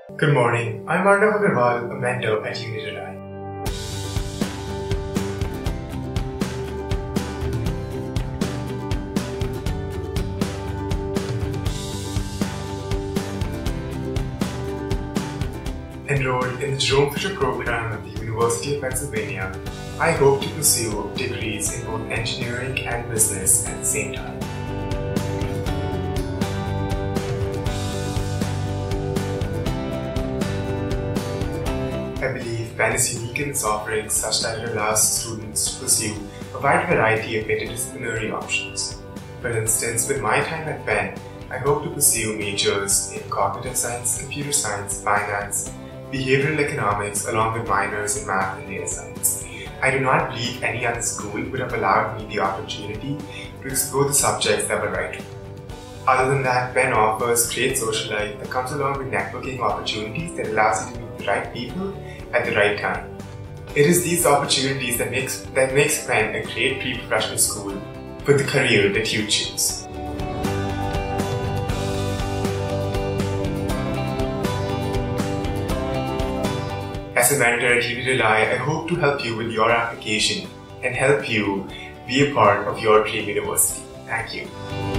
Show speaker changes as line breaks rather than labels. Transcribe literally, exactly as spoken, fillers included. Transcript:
Good morning, I'm Arnav Agarwal, a mentor at UniRely's. Enrolled in the Jerome Fisher Program at the University of Pennsylvania, I hope to pursue degrees in both engineering and business at the same time. I believe Penn is unique in its offerings such that it allows students to pursue a wide variety of interdisciplinary options. For instance, with my time at Penn, I hope to pursue majors in cognitive science, computer science, finance, behavioral economics, along with minors in math and data science. I do not believe any other school would have allowed me the opportunity to explore the subjects that were right for me. Other than that, Penn offers great social life that comes along with networking opportunities that allows you to meet the right people at the right time. It is these opportunities that makes, that makes Penn a great pre-professional school for the career that you choose. As a mentor at UniRely's, I hope to help you with your application and help you be a part of your dream university. Thank you.